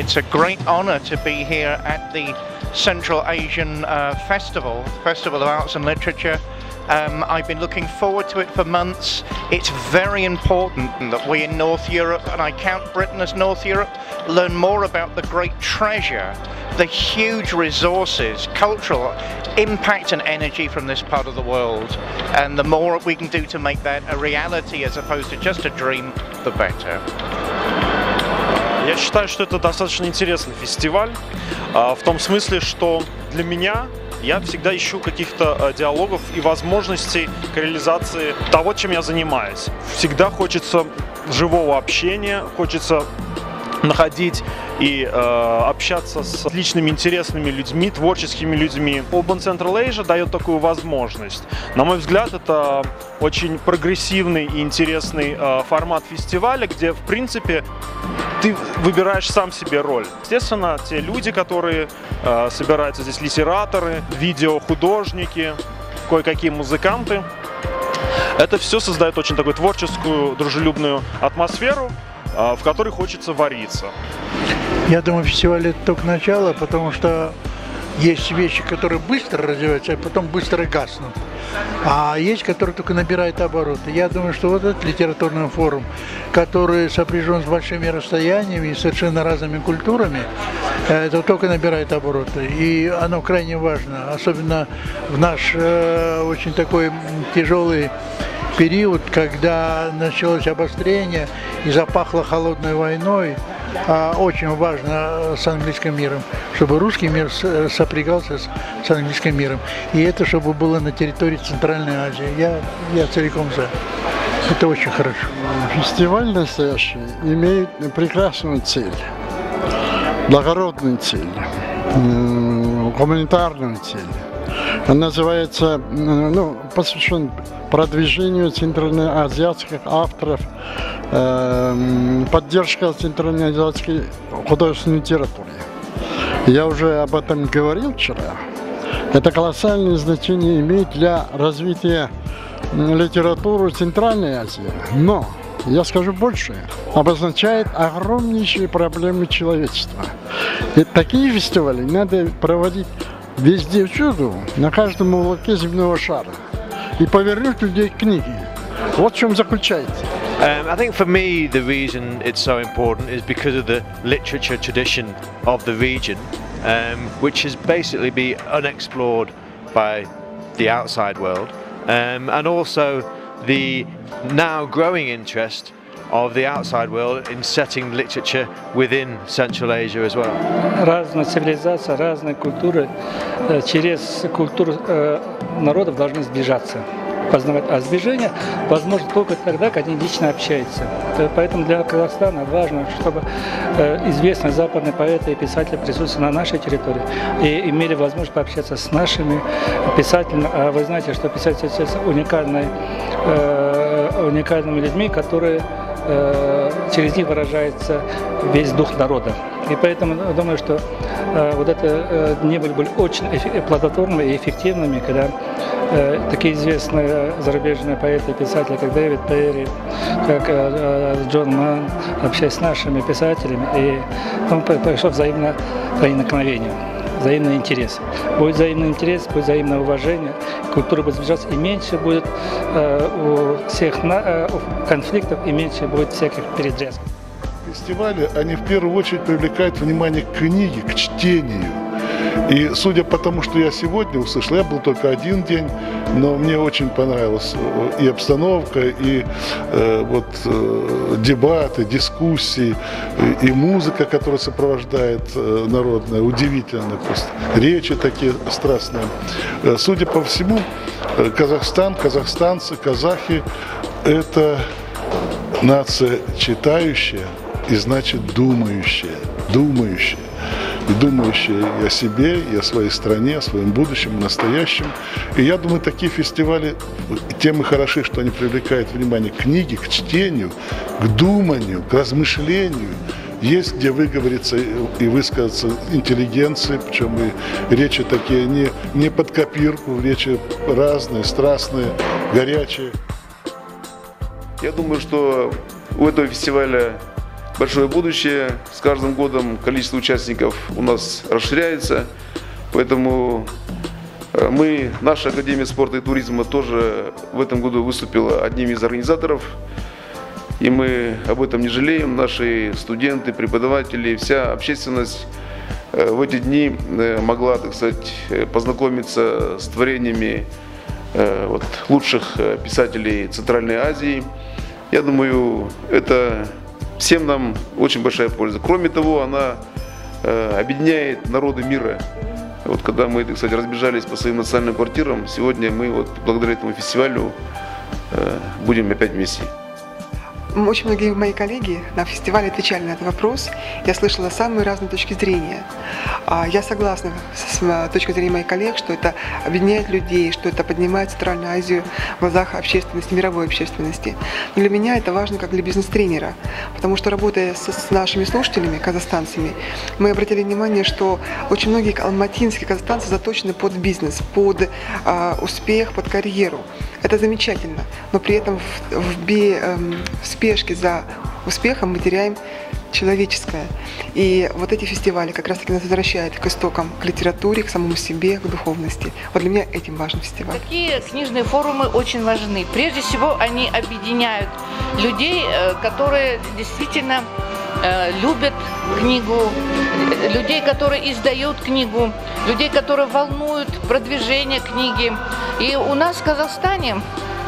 It's a great honor to be here at the Central Asian Festival of Arts and Literature. I've been looking forward to it for months. It's very important that we in North Europe, and I count Britain as North Europe, learn more about the great treasure, the huge resources, cultural impact and energy from this part of the world. And the more we can do to make that a reality as opposed to just a dream, the better. Я считаю, что это достаточно интересный фестиваль, в том смысле, что для меня я всегда ищу каких-то диалогов и возможностей к реализации того, чем я занимаюсь. Всегда хочется живого общения, хочется находить и общаться с отличными, интересными людьми, творческими людьми. Open Central Asia дает такую возможность. На мой взгляд, это очень прогрессивный и интересный формат фестиваля, где, в принципе, ты выбираешь сам себе роль. Естественно, те люди, которые собираются здесь, литераторы, видеохудожники, кое-какие музыканты, это все создает очень такую творческую, дружелюбную атмосферу, в которой хочется вариться. Я думаю, фестиваль это только начало, потому что есть вещи, которые быстро развиваются, а потом быстро гаснут. А есть, которые только набирают обороты. Я думаю, что вот этот литературный форум, который сопряжен с большими расстояниями и совершенно разными культурами, это только набирает обороты. И оно крайне важно, особенно в наш очень такой тяжелый период, когда началось обострение и запахло холодной войной. Очень важно с английским миром, чтобы русский мир сопрягался с английским миром. И это чтобы было на территории Центральной Азии. Я целиком за. Это очень хорошо. Фестиваль настоящий имеет прекрасную цель, благородную цель, гуманитарную цель. Он называется, посвящен продвижению центральноазиатских авторов, поддержка центральноазиатской художественной литературы. Я уже об этом говорил вчера. Это колоссальное значение имеет для развития литературы Центральной Азии. Но, я скажу больше, обозначает огромнейшие проблемы человечества. И такие фестивали надо проводить везде, всюду, на каждом уголке земного шара. И повернуть людей к книге. Вот в чем заключается. I think for me the reason it's so important is because of the literature tradition of the region, which has basically been unexplored by the outside world, and also the now growing interest of the outside world in setting literature within Central Asia as well. Разная цивилизация, разные культуры, через культуру народов должны сближаться, познавать. А сближение возможно только тогда, когда они лично общаются. Поэтому для Казахстана важно, чтобы известные западные поэты и писатели присутствовали на нашей территории и имели возможность пообщаться с нашими писателями. А вы знаете, что писатели являются уникальными людьми, которые через них выражается весь дух народа. И поэтому я думаю, что вот это дни были очень плодотворными и эффективными, когда такие известные зарубежные поэты и писатели, как Дэвид Перри, как Джон Манн, общаясь с нашими писателями, и там пришло взаимное проникновение, взаимный интерес. Будет взаимный интерес, будет взаимное уважение, культура будет сближаться, и меньше будет у всех конфликтов, и меньше будет всяких передрязгов. Фестивали, они в первую очередь привлекают внимание к книге, к чтению. И судя по тому, что я сегодня услышал, я был только один день, но мне очень понравилась и обстановка, и дебаты, дискуссии, и музыка, которая сопровождает народная, удивительно просто. Речи такие страстные. Судя по всему, Казахстан, казахстанцы, казахи – это нация читающая и, значит, думающая. И думающие и о себе, и о своей стране, о своем будущем, настоящем. И я думаю, такие фестивали тем и хороши, что они привлекают внимание к книге, к чтению, к думанию, к размышлению. Есть где выговориться и высказаться интеллигенции, причем и речи такие не под копирку, речи разные, страстные, горячие. Я думаю, что у этого фестиваля большое будущее. С каждым годом количество участников у нас расширяется. Поэтому наша Академия спорта и туризма тоже в этом году выступила одним из организаторов. И мы об этом не жалеем. Наши студенты, преподаватели, вся общественность в эти дни могла, так сказать, познакомиться с творениями лучших писателей Центральной Азии. Я думаю, это всем нам очень большая польза. Кроме того, она объединяет народы мира. Вот когда мы, так сказать, разбежались по своим национальным квартирам, сегодня мы благодаря этому фестивалю будем опять вместе. Очень многие мои коллеги на фестивале отвечали на этот вопрос. Я слышала самые разные точки зрения. Я согласна с точкой зрения моих коллег, что это объединяет людей, что это поднимает Центральную Азию в глазах общественности, мировой общественности. Но для меня это важно как для бизнес-тренера, потому что, работая с нашими слушателями, казахстанцами, мы обратили внимание, что очень многие алматинские казахстанцы заточены под бизнес, под успех, под карьеру. Это замечательно, но при этом в спешке за успехом мы теряем человеческое. И вот эти фестивали как раз таки нас возвращают к истокам, к литературе, к самому себе, к духовности. Вот для меня этим важен фестиваль. Такие книжные форумы очень важны. Прежде всего, они объединяют людей, которые действительно любят книгу, людей, которые издают книгу, людей, которые волнуют продвижение книги. И у нас в Казахстане,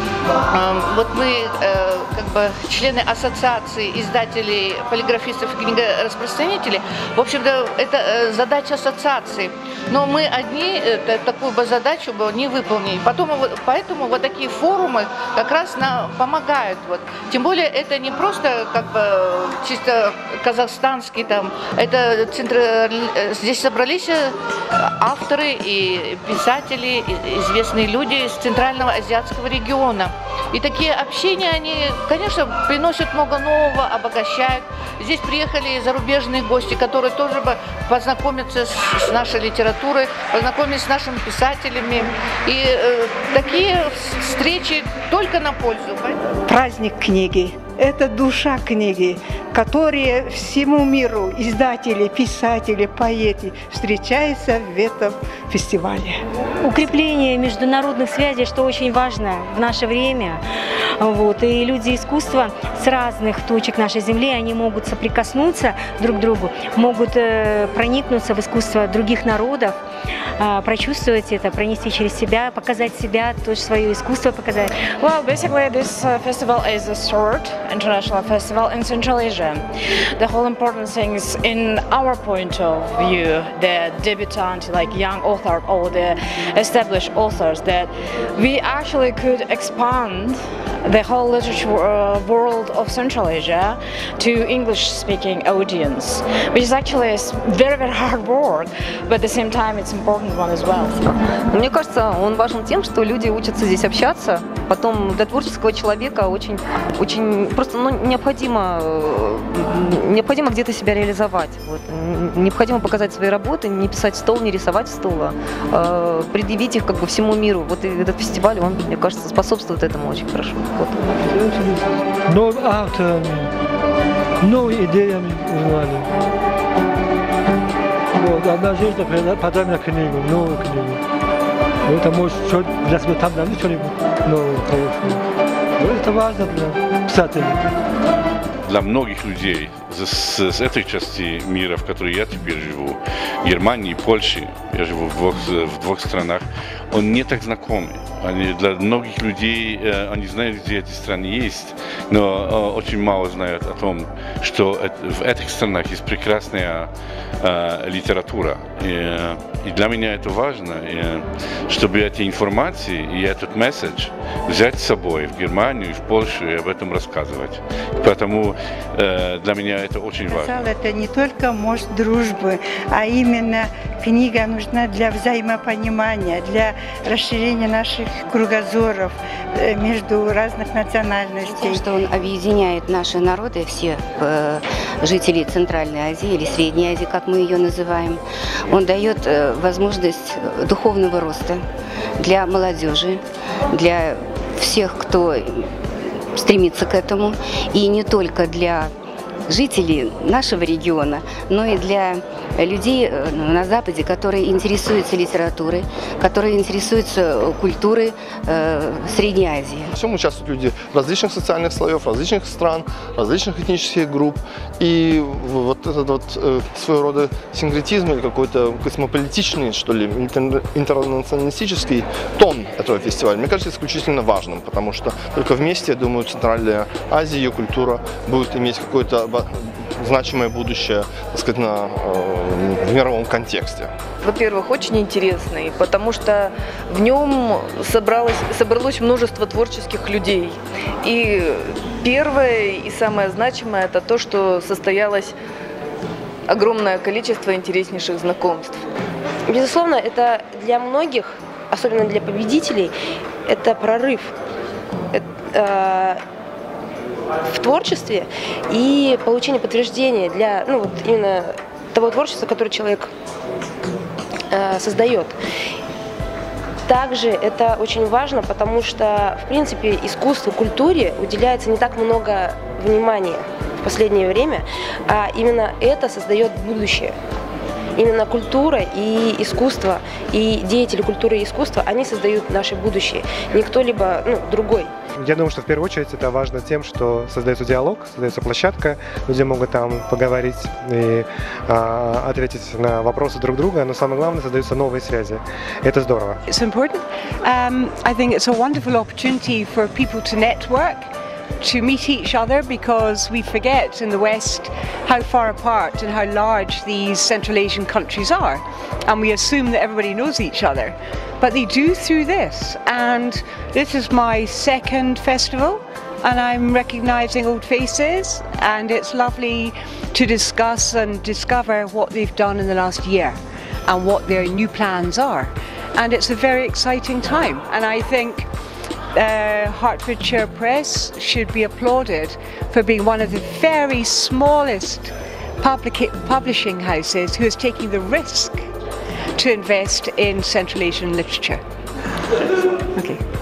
вот мы как бы члены ассоциации издателей, полиграфистов и книгораспространителей, в общем-то, это задача ассоциации. Но мы одни такую бы задачу не выполнили. Поэтому вот такие форумы как раз нам помогают. Тем более это не просто как бы чисто казахстанский там, это здесь собрались авторы и писатели, известные люди из Центрального азиатского региона. И такие общения, они, конечно, приносят много нового, обогащают. Здесь приехали зарубежные гости, которые тоже бы познакомятся с нашей литературой, познакомиться с нашими писателями. И такие встречи только на пользу. Праздник книги. Это душа книги, которые всему миру, издатели, писатели, поэты встречаются в этом фестивале. Укрепление международных связей, что очень важно в наше время. И люди искусства с разных точек нашей земли, они могут соприкоснуться друг к другу, могут проникнуться в искусство других народов, прочувствовать это, пронести через себя, показать себя, тоже свое искусство показать. Well, basically this festival is a short international festival in Central Asia. The whole important thing is, in our point of view, the debutante, like young author or the established authors, that we actually could expand the whole literature world of Central Asia to English-speaking audience, which is actually a very, very hard work, but at the same time it's important one as well. Мне кажется, он важен тем, что люди учатся здесь общаться. Потом для творческого человека очень просто необходимо где-то себя реализовать. Необходимо показать свои работы, не писать в стол, не рисовать в стол, а предъявить их как бы всему миру. Вот и этот фестиваль, он, мне кажется, способствует этому очень хорошо. Новым авторами, новыми идеями узнали. Одна женщина подала мне книгу, новую книгу. Это может для себя там найти что-нибудь новое, хорошее. Это важно для писателей. Для многих людей с этой части мира, в которой я теперь живу, Германии, Польши, я живу в двух странах, он не так знакомый. Для многих людей, они знают, где эти страны есть, но очень мало знают о том, что в этих странах есть прекрасная литература. И для меня это важно, чтобы эти информации и этот месседж взять с собой в Германию, в Польшу и об этом рассказывать. Поэтому для меня это очень важно. Это не только мост дружбы, а именно книга нужна для взаимопонимания, для расширения наших кругозоров между разных национальностей. Что он объединяет наши народы, все жителей Центральной Азии или Средней Азии, как мы ее называем. Он дает возможность духовного роста для молодежи, для всех, кто стремится к этому, и не только для жителей нашего региона, но и для людей на Западе, которые интересуются литературой, которые интересуются культурой Средней Азии. В всем участвуют люди различных социальных слоев, различных стран, различных этнических групп. И вот этот вот своего рода синкретизм или какой-то космополитичный, что ли, интернационалистический тон этого фестиваля, мне кажется, исключительно важным, потому что только вместе, я думаю, Центральная Азия, ее культура будет иметь какое-то значимое будущее, так сказать, в мировом контексте. Во-первых, очень интересный, потому что в нем собралось множество творческих людей. И первое и самое значимое – это то, что состоялось огромное количество интереснейших знакомств. Безусловно, это для многих, особенно для победителей, это прорыв в творчестве и получение подтверждения для именно того творчества, которое человек создает. Также это очень важно, потому что, в принципе, искусству, культуре уделяется не так много внимания в последнее время, а именно это создает будущее. Именно культура и искусство, и деятели культуры и искусства, они создают наше будущее, не кто-либо другой. Я думаю, что в первую очередь это важно тем, что создается диалог, создается площадка, люди могут там поговорить и ответить на вопросы друг друга, но самое главное, создаются новые связи. Это здорово. It's important. I think it's a wonderful opportunity for people to network, to meet each other, because we forget in the West how far apart and how large these Central Asian countries are, and we assume that everybody knows each other, but they do through this. And this is my second festival, and I'm recognising old faces, and it's lovely to discuss and discover what they've done in the last year and what their new plans are, and it's a very exciting time. And I think Hertfordshire Press should be applauded for being one of the very smallest publishing houses who is taking the risk to invest in Central Asian literature. Okay.